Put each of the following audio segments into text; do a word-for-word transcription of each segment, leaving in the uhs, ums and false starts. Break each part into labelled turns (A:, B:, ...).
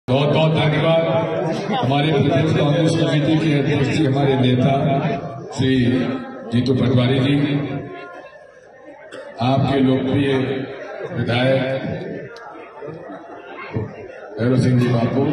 A: बहुत बहुत धन्यवाद हमारे प्रदेश कांग्रेस कमेटी के अध्यक्ष जी, हमारे नेता श्री जीतू पटवारी जी, आपके लोकप्रिय विधायक भैरव सिंह जी बापू,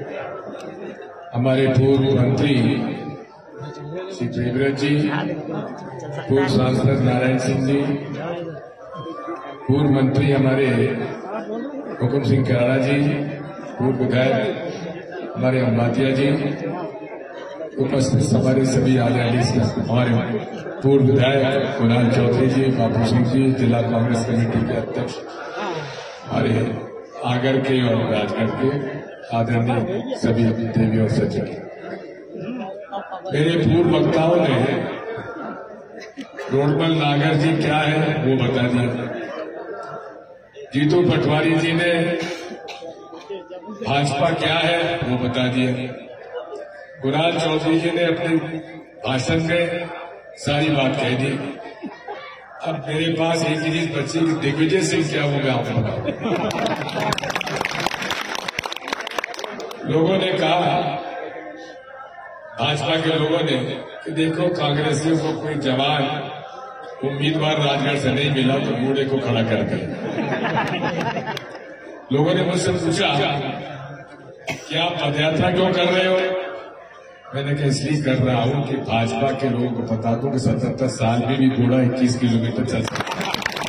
A: हमारे पूर्व मंत्री श्री प्रेमव्रत जी, पूर्व सांसद नारायण सिंह जी, पूर्व मंत्री हमारे हुकुम सिंह कराड़ा जी, पूर्व विधायक हमारे अम्बातिया जी, उपस्थित हमारे सभी आजादी हमारे पूर्व विधायक कुणाल चौधरी जी, बाबू सिंह जी, जिला कांग्रेस कमेटी के अध्यक्ष हमारे आगर के और राजगढ़ के आदरणीय सभी देवी और सज्जन, मेरे पूर्व वक्ताओं ने रोडमल नागर जी क्या है वो बता दिया। जीतू पटवारी जी ने भाजपा क्या है वो बता दिया। कुणाल चौधरी जी ने अपने भाषण में सारी बात कह दी। अब मेरे पास एक ही चीज बची कि दिग्विजय सिंह क्या होगा आप बताओ। लोगों ने कहा, भाजपा के लोगों ने, कि देखो कांग्रेसियों को कोई जवान उम्मीदवार राजगढ़ से नहीं मिला तो बूढ़े को खड़ा कर दिया। लोगों ने मुझसे पूछा कि आप पदयात्रा क्यों कर रहे हो? मैंने कहा इसलिए कर रहा हूं कि भाजपा के लोगों को बता दूं कि सतहत्तर साल में भी बूढ़ा इक्कीस किलोमीटर चल सकता।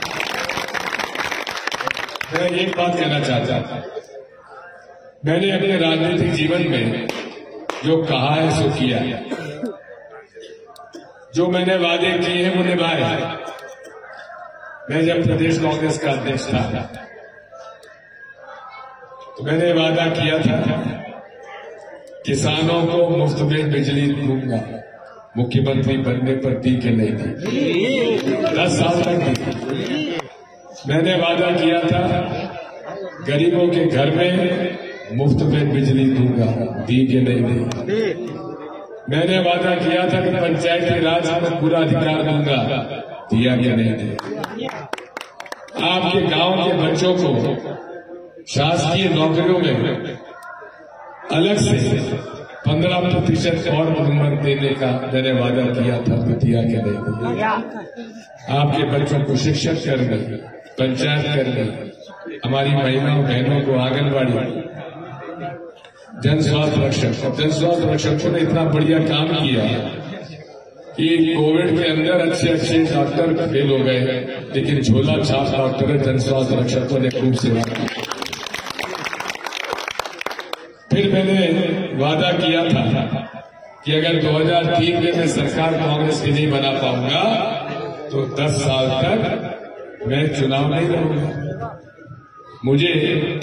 A: मैं एक बात कहना चाहता था, मैंने अपने राजनीतिक जीवन में जो कहा है सो किया है, जो मैंने वादे किए हैं वो निभाए। मैं जब प्रदेश कांग्रेस का अध्यक्ष था तो मैंने वादा किया था किसानों को मुफ्त में बिजली दूंगा, मुख्यमंत्री बनने पर दी के नहीं दी, दस साल तक दी। मैंने वादा किया था गरीबों के घर में मुफ्त में बिजली दूंगा, दी के नहीं दी। मैंने वादा किया था कि पंचायती राज में पूरा अधिकार दूंगा, दिया के नहीं दिया। आपके गांव के बच्चों को शासकीय नौकरियों में अलग से पंद्रह प्रतिशत और नंबर देने का मैंने वादा किया था, तो दिया के नहीं दिया। आपके बच्चों को शिक्षक करने, पंचायत करने, हमारी महिलाओं बहनों को आंगनबाड़ी, जन स्वास्थ्य रक्षक, और जन स्वास्थ्य रक्षकों ने इतना बढ़िया काम किया कि कोविड के अंदर अच्छे अच्छे डॉक्टर फेल हो गए, लेकिन झोला छाप डॉक्टर जन स्वास्थ्य रक्षकों ने खूब सेवा की। फिर मैंने वादा किया था कि अगर दो हज़ार तीन में मैं सरकार कांग्रेस की नहीं बना पाऊंगा तो दस साल तक मैं चुनाव नहीं लड़ूंगा। मुझे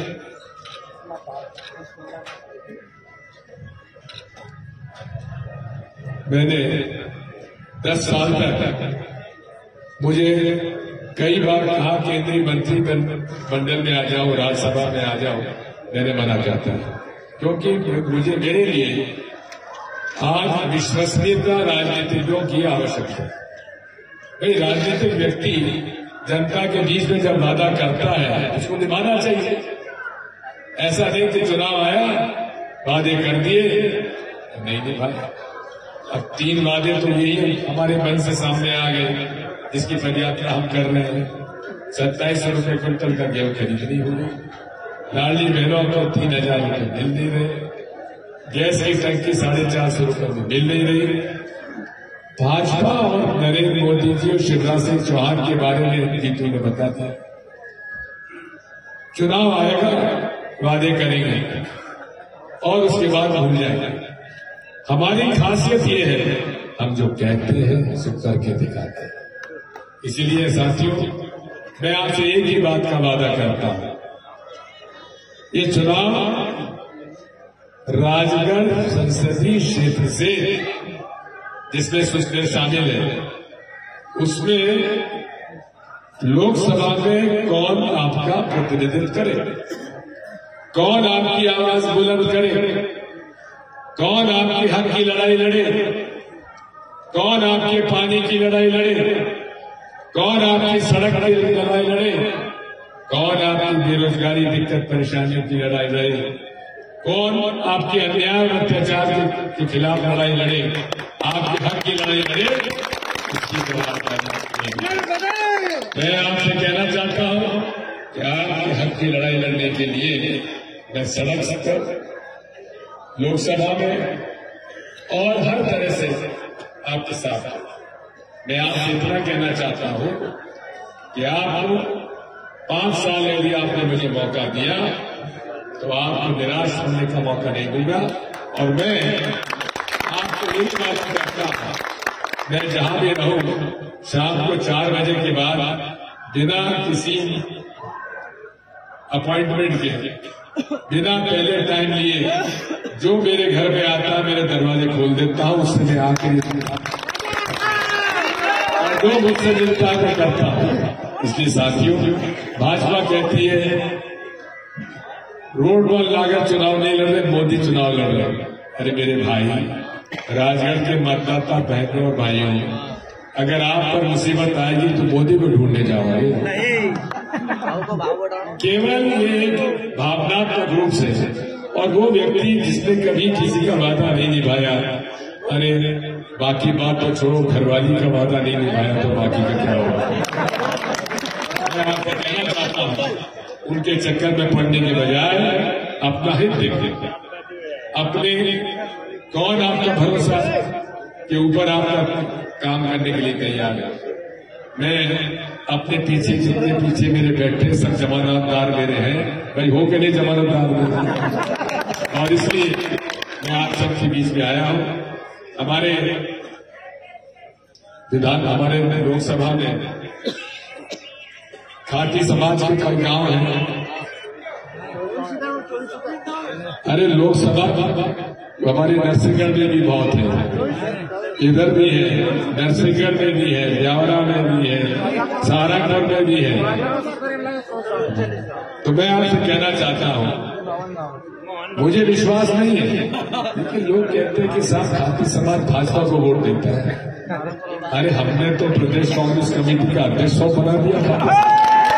A: मैंने दस साल तक मुझे कई बार कहा केंद्रीय मंत्री मंडल में आ जाओ, राज्यसभा में आ जाओ, मैंने मना किया था, क्योंकि मुझे मेरे लिए आज विश्वसनीयता राजनीतिज्ञों की आवश्यकता है। भाई राजनीतिक व्यक्ति जनता के बीच में जब वादा करता है उसको निभाना चाहिए। ऐसा नहीं कि चुनाव आया, वादे कर दिए, नहीं निभाया। अब तीन वादे तो यही हमारे मन से सामने आ गए, जिसकी पदयात्रा हम कर रहे हैं। सत्ताईस सौ रुपये क्विंटल का गेहूं खरीदनी होगी, लाडली बहनों को तीन हजार रुपये मिल नहीं रहे, गैस की टंकी साढ़े चार सौ रुपये में मिल नहीं रही। भाजपा और नरेंद्र मोदी जी और शिवराज सिंह चौहान के बारे में जीतू ने बताया था, चुनाव आएगा वादे करेंगे और उसके बाद भूल जाएंगे। हमारी खासियत ये है, हम जो कहते हैं सो करके दिखाते हैं। इसीलिए साथियों, मैं आपसे एक ही बात का वादा करता हूं, ये चुनाव राजगढ़ संसदीय क्षेत्र से, जिसमें सुखदेव शामिल है, उसमें लोकसभा में कौन आपका प्रतिनिधित्व करे, कौन आपकी आवाज बुलंद करे, कौन आपके हक की लड़ाई लड़े, कौन आपके पानी की लड़ाई लड़े, कौन आपकी सड़क की लड़ाई लड़े, कौन आपकी बेरोजगारी दिक्कत परेशानियों की लड़ाई लड़े, कौन आपके अन्याय और अत्याचार के खिलाफ लड़ाई लड़े, आपके हक की लड़ाई लड़े, इसकी जवाब मैं आपसे कहना चाहता हूं कि आपके हक की लड़ाई लड़ने के लिए मैं सड़क पर, लोकसभा में और हर तरह से आपके साथ मैं आपसे इतना कहना चाहता हूं कि आप पांच साल यदि आपने मुझे मौका दिया तो आपको निराश होने का मौका नहीं दूंगा। और मैं आपको एक बात कहता हूं, मैं जहां भी रहूं शाम को चार बजे के बाद बिना किसी अपॉइंटमेंट के, बिना पहले टाइम लिए, जो मेरे घर पे आता है मेरे दरवाजे खोल देता हूं, उससे मैं आके और जो मुझसे मिलता है मैं करता हूं। इसलिए साथियों, भाजपा कहती है रोड पर लाकर चुनाव नहीं लड़ रहे, मोदी चुनाव लड़ रहे। अरे मेरे भाई, राजगढ़ के मतदाता बहनों और भाइयों, अगर आप पर मुसीबत आएगी तो मोदी को ढूंढने जाओगे, केवल ये भावनात्मक रूप से। और वो व्यक्ति जिसने कभी किसी का वादा नहीं निभाया, अरे बाकी बात तो छोड़ो, घरवाली का वादा नहीं निभाया तो बाकी का क्या होगा। मैं आपको कहना चाहता हूं, उनके चक्कर में पड़ने के बजाय अपना हित देखें, अपने कौन आपका भरोसा के ऊपर आपका काम करने के लिए तैयार है। मैं अपने पीछे जितने पीछे मेरे बैठे सब जमानतदार मेरे हैं, भाई हो के नहीं जमानतदार मेरे, और इसलिए मैं आप सबके बीच में आया हूं। हमारे विधान हमारे लोकसभा में खाटी समाज के कई गांव हैं। अरे लोकसभा हमारे नरसिंहगढ़ में भी बहुत है, इधर भी है, नरसिंहगढ़ में भी है, ब्यावरा में भी है, सहारनपुर में भी है। तो मैं आपसे कहना चाहता हूं, मुझे विश्वास नहीं है, लेकिन लोग कहते हैं कि साहब खाटी समाज भाजपा को वोट देता है। अरे हमने तो प्रदेश कांग्रेस कमेटी का अध्यक्ष बना दिया था,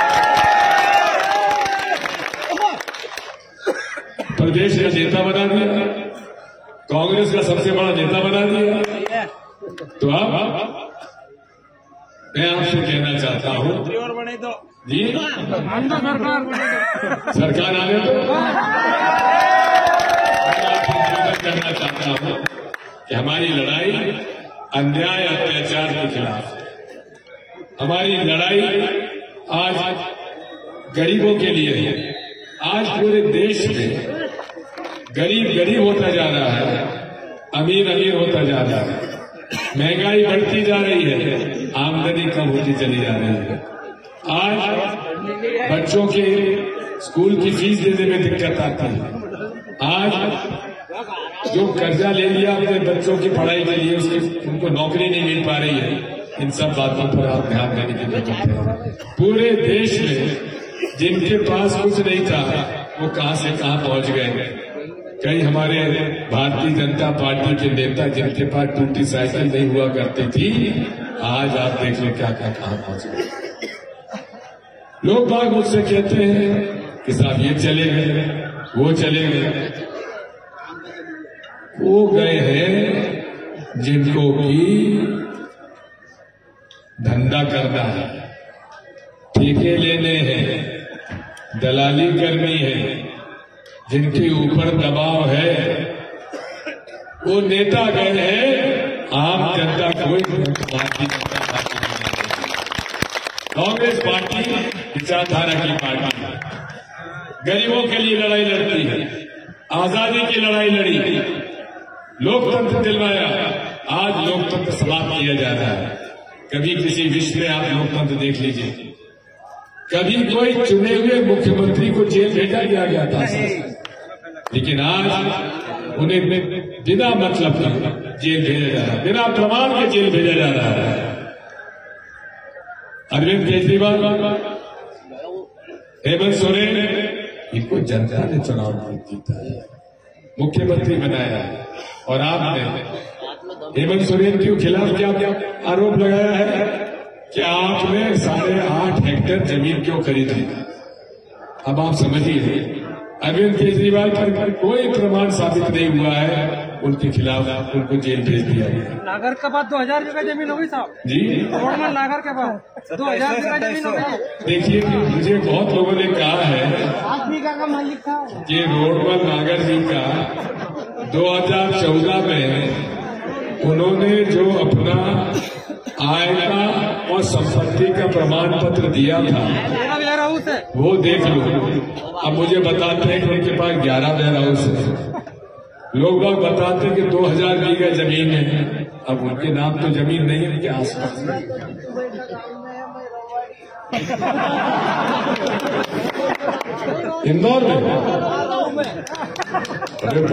A: प्रदेश का नेता बना दिया, कांग्रेस का सबसे बड़ा नेता बना दिया। तो अब मैं आपसे कहना चाहता हूं जी, सरकार आने तो मैं आपसे कहना चाहता हूं कि हमारी लड़ाई अन्याय अत्याचार के खिलाफ, हमारी लड़ाई आज गरीबों के लिए है। आज पूरे देश में गरीब गरीब होता जा रहा है, अमीर अमीर होता जा रहा है, महंगाई बढ़ती जा रही है, आमदनी कम होती चली जा रही है। आज बच्चों के स्कूल की फीस देने में दिक्कत आती है। आज जो कर्जा ले लिया अपने बच्चों की पढ़ाई के लिए, उसकी उनको नौकरी नहीं मिल पा रही है। इन सब बातों पर आप ध्यान देने की जरूरत है। पूरे देश में जिनके पास कुछ नहीं था वो कहां से कहां पहुंच गए। कई हमारे भारतीय जनता पार्टी के नेता जिनके पास टूटी साइकिल नहीं हुआ करती थी, आज आप देख लो क्या क्या कहां पहुंच गए। लोग बाग मुझसे कहते हैं कि साहब ये चले गए, वो चले गए। वो गए हैं जिनको की धंधा करना है, ठेके लेने हैं, दलाली करनी है, जिनके ऊपर दबाव है, वो नेता गए हैं। आम जनता कोई भारतीय जनता पार्टी नहीं, कांग्रेस पार्टी विचारधारा की पार्टी है, गरीबों के लिए लड़ाई लड़ती है, आजादी की लड़ाई लड़ी, लोकतंत्र दिलवाया। आज लोकतंत्र समाप्त किया जा रहा है। कभी किसी विश्व में आप लोकतंत्र देख लीजिए, कभी कोई चुने हुए मुख्यमंत्री को जेल भेजा गया गया था, लेकिन आज उन्हें बिना मतलब का जेल भेजा जा रहा है, बिना प्रमाण के जेल भेजा जा रहा है। अरविंद केजरीवाल, हेमंत सोरेन, इनको जनता ने चुनाव जीता है, मुख्यमंत्री बनाया है। और आपने हेमंत सोरेन के खिलाफ क्या क्या आरोप लगाया है कि आपने साढ़े आठ हेक्टेयर जमीन क्यों खरीदी। अब आप समझिए, अरविंद केजरीवाल पर कोई प्रमाण साबित नहीं हुआ है, उनके खिलाफ उनको जेल भेज दिया गया।
B: नागर के बाद दो हजार बीघा जमीन होगी साहब
A: जी,
B: रोडमल नागर के बाद दो हजार बीघा जमीन होगी।
A: देखिए, मुझे बहुत लोगों ने कहा है
B: आठ बीघा का मालिक था
A: कि रोडमल नागर जी का दो हजार चौदह में उन्होंने जो अपना आय का और संपत्ति का प्रमाण पत्र दिया था वो देख लो। अब मुझे बताते हैं कि उनके पास ग्यारह वेयर हाउस है, लोग बाग बताते हैं कि दो हजार बीघा जमीन है। अब उनके नाम तो जमीन नहीं है, उनके आसपास इंदौर में। अरे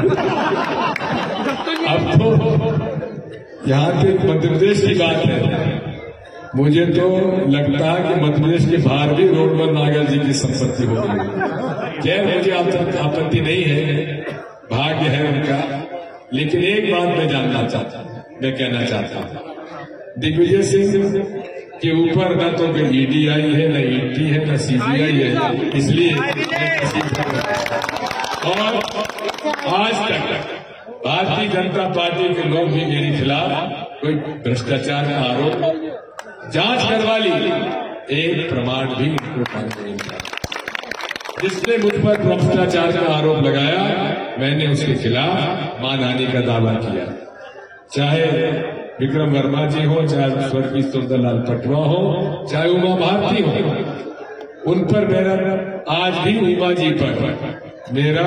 A: अब तो यहाँ पे मध्य प्रदेश की बात है, मुझे तो लगता है कि मध्य प्रदेश के बाहर भी रोडमल नागर जी की संपत्ति होगी। खैर, मुझे आपत्ति नहीं है, भाग्य है उनका। लेकिन एक बात मैं जानना चाहता हूँ, मैं कहना चाहता हूँ, दिग्विजय सिंह के ऊपर न तो ईडी आई है, न ईटी है, न सीबीआई है, इसलिए और आज तक भारतीय जनता पार्टी के लोग भी मेरे खिलाफ कोई भ्रष्टाचार का आरोप जांच करवा ली, एक प्रमाण भी उनको मालूम नहीं था। जिसने मुझ पर भ्रष्टाचार का आरोप लगाया, मैंने उसके खिलाफ मानहानि का दावा किया। चाहे विक्रम वर्मा जी हो, चाहे स्वर्गीय सुंदरलाल पटवा हो, चाहे उमा भारती हो, उन पर मेरा आज भी उमा जी पर मेरा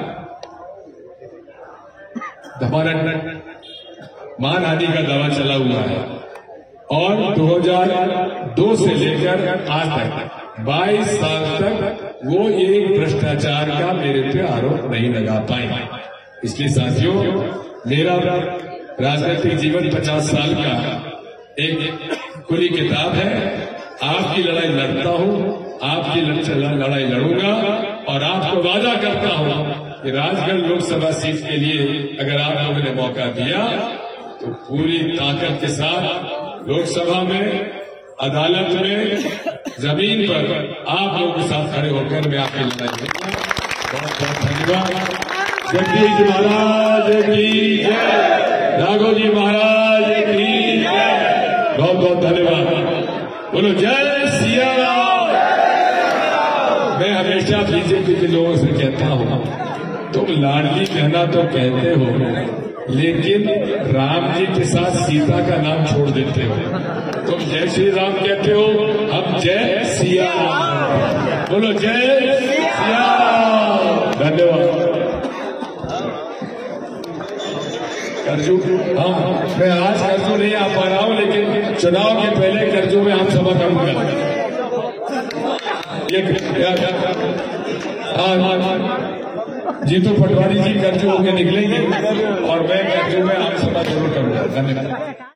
A: हमारा मानहानि का दावा चला हुआ है। और दो हजार दो से लेकर आज तक बाईस साल तक वो एक भ्रष्टाचार का मेरे पे आरोप नहीं लगा पाए। इसलिए साथियों, मेरा राजनीतिक जीवन पचास साल का एक खुली किताब है। आपकी लड़ाई लड़ता हूं, आपकी लड़ाई लड़ूंगा और आपको वादा करता हूं कि राजगढ़ लोकसभा सीट के लिए अगर आप लोगों ने मौका दिया तो पूरी ताकत के साथ लोकसभा में, अदालत में, जमीन पर आप लोगों के साथ खड़े होकर मैं आपकी लड़ाई लड़ूंगा। बहुत बहुत धन्यवाद। जगदीश जी महाराज की जय, राघव जी महाराज की जय। बहुत बहुत धन्यवाद। बोलो जय सिया राम। मैं हमेशा बीजेपी के लोगों से कहता हूं, तुम लाडली कहना तो कहते हो, लेकिन राम जी के साथ सीता का नाम छोड़ देते हो। तुम जय श्री राम कहते हो, हम जय सिया राम। बोलो जय सिया राम। धन्यवाद। करजू हम मैं आज करजू नहीं आ पा रहा हूं, लेकिन चुनाव के पहले करजू में हम सभा करूंगा। जीतू पटवारी जी करजू होकर निकलेंगे और मैं करजू में आप सभा जरूर करूंगा। धन्यवाद।